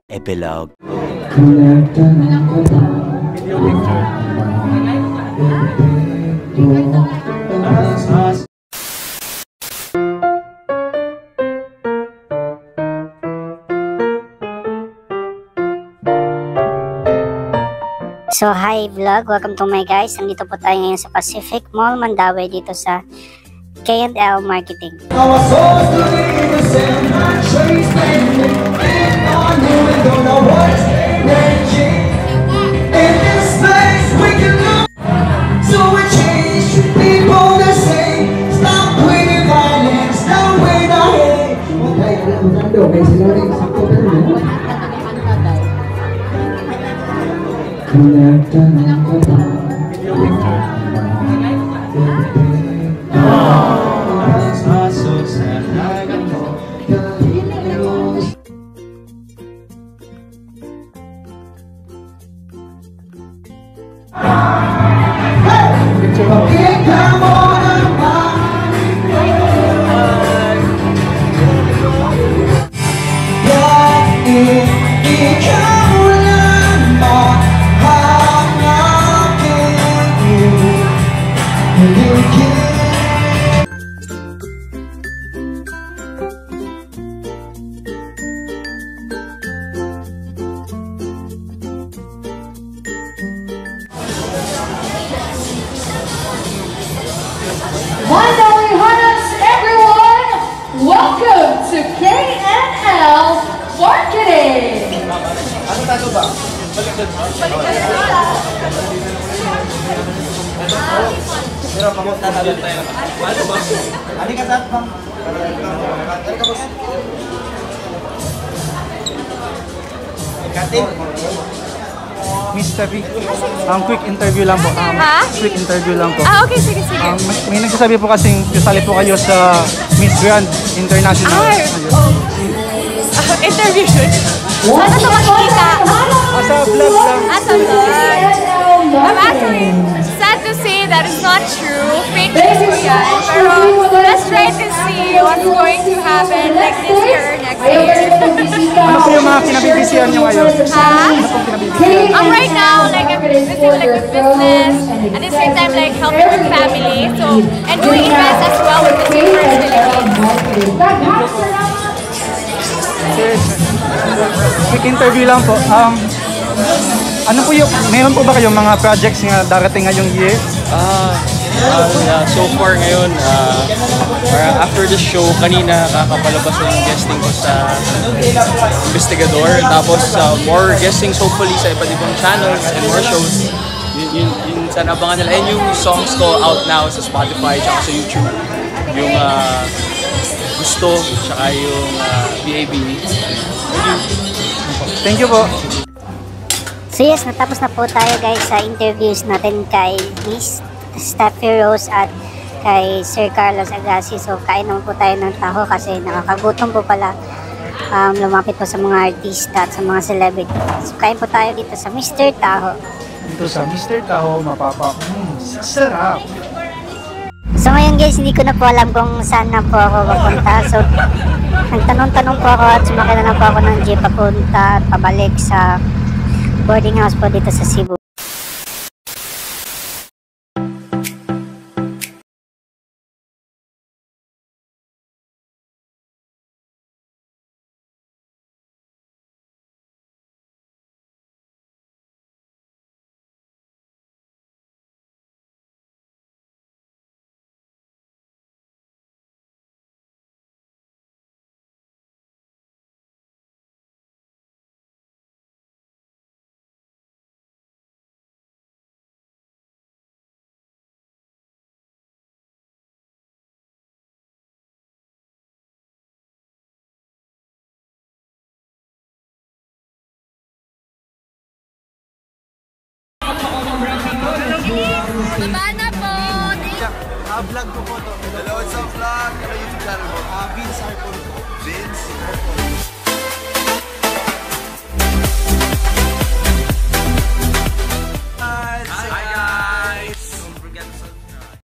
Epilogue. So hi vlog, welcome to my guys. Nandito po tayo ngayon sa Pacific Mall, Mandaue dito sa K&L Marketing. Mandaue Hunters, everyone! Welcome to K&L Marketing! Ano tayo ba? Pero pamunta na doon tayo. Ano ba? Ano ka tayo bang? Ano ka boss? Katin? Miss Steffi, quick interview lang po. Quick interview lang po. Okay, sige. May nagsasabi po kasing kasali po kayo sa Miss Grand International. Interview yun. Sana ito makikita. Sa vlog lang. Sa vlog. I'm actually sad to say that it's not true. Fake news po yan. Pero let's try to see what's going to happen like this year or next year. Ano po yung mga kinabibisihan nyo ngayon? Ano pong kinabibisihan? Right now, like I'm busy with business. At the same time, like helping with family. So, and doing events as well with the same Quick interview lang po. Ano po yung, meron po ba kayong mga projects na darating ngayong year? Yeah, so far ngayon, after the show, kanina kakapalabas na yung guesting ko sa Investigador. Tapos more guestings hopefully sa iba't ibang channels and more shows. Yun sana abangan nila. And yung songs ko out now sa Spotify at sa YouTube. Yung Gusto, tsaka yung BAB. Thank you po. So yes, natapos na po tayo guys sa interviews natin kay Miss Steffi at kay Sir Carlos Agassi. So kain naman po tayo ng taho kasi nakakagutom po pala lumapit po sa mga artista at sa mga celebrity. So kain po tayo dito sa Mr. Taho. Dito sa Mr. Taho, sarap. So ngayon guys, hindi ko na po alam kung saan na po ako papunta. So nagtanong-tanong po ako at sumakay na lang po ako ng jeep papunta at pabalik sa boarding house po dito sa Cebu. Baba na po! Vlog ko po to. Hello, it's a vlog. Ano YouTube channel mo? Vince Arpon. Vince Arpon.